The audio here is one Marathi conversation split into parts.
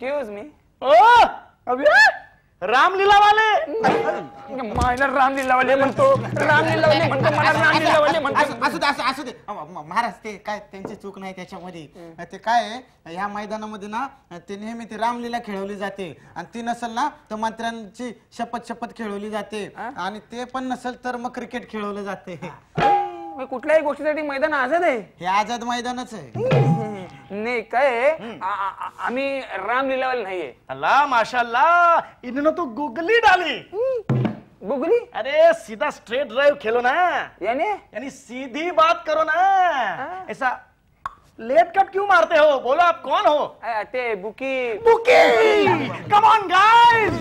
Excuse me. ओ अबे रामलीला वाले मायला रामलीला वाले म्हणतो, रामलीला वाले म्हणतो, मला रामलीला वाले म्हणतो। असू दे महाराज, ते काय त्यांची चूक नाही त्याच्यामध्ये। ते काय आहे, ह्या मैदानामध्ये ना ते नेहमी ती रामलीला खेळवली जाते आणि ती नसेल ना तर मंत्र्यांची शपथ खेळवली जाते आणि ते पण नसेल तर मग क्रिकेट खेळवलं जाते। कुठल्याही गोष्टीसाठी मैदान आझाद आहे, हे आझाद मैदानच आहे। नाही काय आम्ही रामलीला वाले नाहीये। अल्लाह माशाल्लाह, इन्होंने तो गुगली डाली। गुगली? अरे सीधा स्ट्रेट ड्राइव खेलो ना, यानी सीधी बात करो ना। ऐसा लेट कट क्यों मारते हो? बोलो आप कौन हो? ते बुकी। बुकी, कम ऑन गाइस,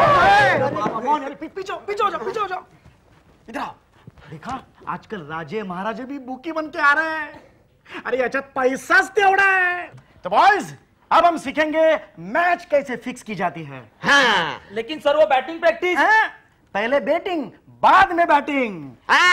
पीछे हो जाओ। इधर आओ। देखा, आजकल राजे महाराजे भी बुकी बन के आ रहे हैं। अरे याच्यात पैसाच तेवढा है। तो बॉयज, अब हम सीखेंगे मैच कैसे फिक्स की जाती है। हाँ, लेकिन सर वो बैटिंग प्रैक्टिस। पहले बैटिंग बाद में बैटिंग।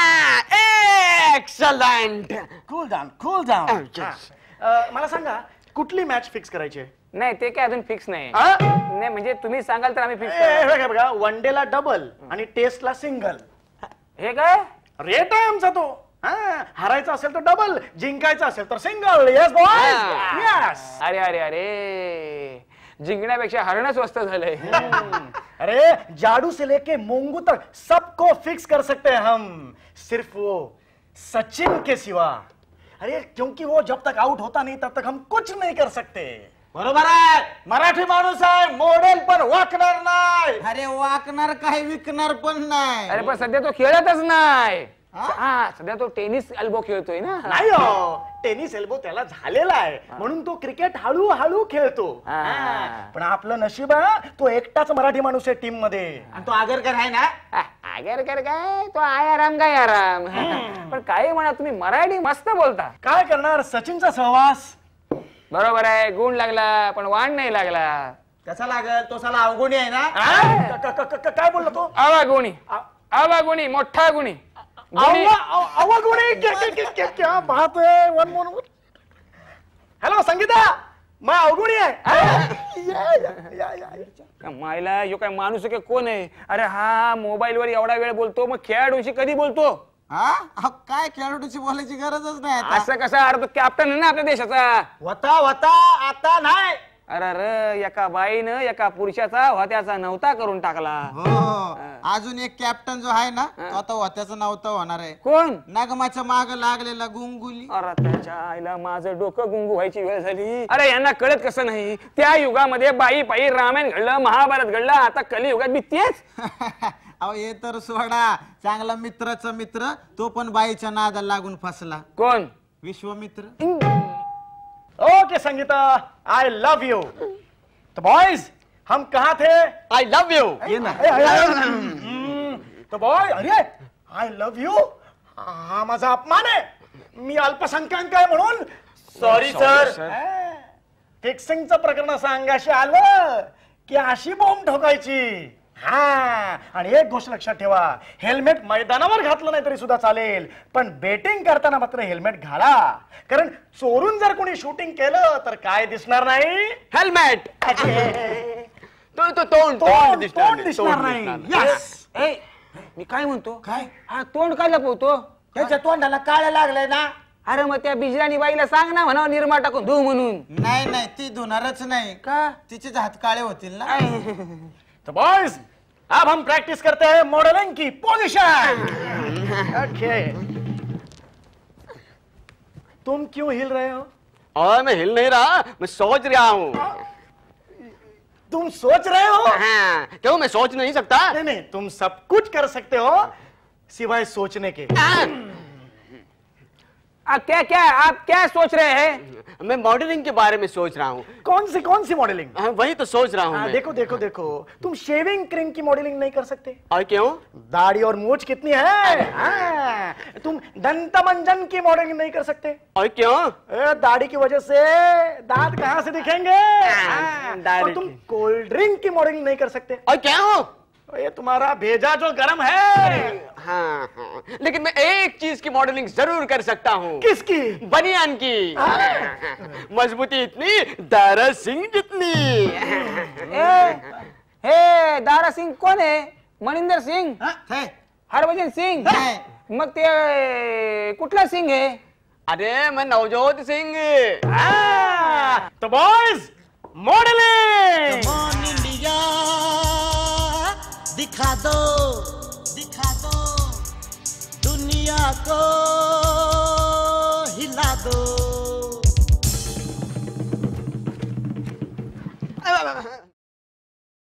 एक्सलेंट। Cool down. मला सांगा, कुठली मॅच फिक्स करायची? नाही ते काय अजून फिक्स नाही। नाही म्हणजे तुम्ही सांगाल तर आम्ही फिक्स। बघा, वन डे ला डबल आणि टेस्ट ला सिंगल। हे काय रेट आहे आमचा तो। हरायचं असेल तर डबल, जिंकायचं असेल तर सिंगल। Yes boys, yes. अरे अरे अरे, जिंकण्यापेक्षा हरणं स्वस्त झालंय। अरे जादू से लेके मोंगू तक सबको फिक्स कर सकते हैं हम, सिर्फ वो सचिन के सिवा। अरे क्योंकि वो जब तक आउट होता नहीं तब तक हम कुछ नहीं कर सकते। बरोबर आहे, मराठी माणूस आहे, मॉडेल पण वाकणार नाही। अरे वाकणार काय, विकणार पण नाही। अरे पण सध्या तो खेळतच नाही। सध्या तो टेनिस एल्बो खेळतोय ना। नाही हो, टेनिस एल्बो त्याला झालेला आहे म्हणून तो क्रिकेट हळूहळू खेळतो। पण आपलं नशीब आहे, तो एकटाच मराठी माणूस आहे टीम मध्ये। आणि तो आगरकर आहे ना? आगरकर काय, तो आयाराम काय आराम। पण काय म्हणा, तुम्ही मराठी मस्त बोलता। काय करणार, सचिनचा सहवास। बरोबर आहे, गुण लागला पण वाण नाही लागला। कसा लागल, तो साला अवगुणी आहे ना। काय बोलला तो? अवगुणी, मोठा गुणी। अवगुणी, क्या बात है। One more. हॅलो संगीता, मैं अवगुणी आहे। मायला यो काय माणूस आहे कोण आहे? अरे हा मोबाईल वर एवढा वेळ बोलतो, मग खेळाडूशी कधी बोलतो? काय खेळाडूची बोलायची गरजच नाही। असं कसं? अरे तो कॅप्टन आहे ना आपल्या देशाचा। होता आता नाही। अरे एका बाईनं एका पुरुषाचा होत्याचा नव्हता करून टाकला। अजून एक कॅप्टन जो आहे ना, तो आता होत्याचा नव्हता होणार आहे। कोण? नागमाच्या माग लागलेला गुंगुली। अरे त्याच्या आईला माझं डोकं गुंगू व्हायची वेळ झाली। अरे यांना कळत कसं नाही, त्या युगामध्ये बाई पायी रामायण घडलं, महाभारत घडलं, आता कलियुगात बी तेच। अहो हे तर सोडा, चांगला मित्राचा मित्र तो पण बाईच्या नादाला लागून फसला। कोण? Vishwamitra. Okay Sangeeta, I love you. तो बॉयज, हम कहाँ थे? आई लव यू। तो बॉय, अरे आई लव यू हा माझा अपमान आहे। मी अल्पसंख्याक आहे म्हणून सॉरी सर। फिक्सिंगचं प्रकरण सांगायशी आलं की अशी बॉम्ब ठोकायची। हा, आणि एक गोष्ट लक्षात ठेवा, हेल्मेट मैदानावर घातलं नाही तरी सुद्धा चालेल, पण बेटिंग करताना मात्र हेल्मेट घाला, कारण चोरून जर कोणी शूटिंग केलं तर काय दिसणार नाही? हेल्मेट। तोंड दिसणार नाही। यस। मी काय म्हणतो? काय? हा तोंड काय लपवतो? त्याच्या तोंडाला काळं लागलंय ना। अरे मग त्या बिजराणी बाईला सांग ना, म्हणा निरमा टाकून धुव म्हणून। नाही ती धुणारच नाही। का? तिचे हात काळे होतील ना। तो बॉयज, अब हम प्रैक्टिस करते हैं मॉडलिंग की पोजीशन। ओके। तुम क्यों हिल रहे हो? और मैं हिल नहीं रहा, मैं सोच रहा हूँ। तुम सोच रहे हो? हाँ, क्यों मैं सोच नहीं सकता? नहीं, तुम सब कुछ कर सकते हो सिवाय सोचने के। क्या आप क्या सोच रहे हैं? मैं मॉडलिंग के बारे में सोच रहा हूँ। कौन सी मॉडलिंग? वही तो सोच रहा हूँ। देखो, तुम शेविंग क्रीम की मॉडलिंग नहीं कर सकते। और क्यों? दाढ़ी और मूछ कितनी है। तुम दंतमंजन की मॉडलिंग नहीं कर सकते। और क्यों? दाढ़ी की वजह से दांत कहाँ से दिखेंगे। और तुम कोल्ड ड्रिंक की मॉडलिंग नहीं कर सकते। और क्या हो? ये तुम्हारा भेजा जो गरम है। हाँ हाँ, लेकिन मैं एक चीज की मॉडलिंग जरूर कर सकता हूँ। किसकी? बनियान की। मजबूती इतनी दारा सिंह जितनी। हे दारा सिंह कोण आहे? मनिंदर सिंग, है हरभजन सिंग, मग ते कुठला सिंग आहे? अरे मैं नवजोत सिंह। तो बॉयज मॉडलिंग। ऑन इंडिया दिखा दो दुनिया को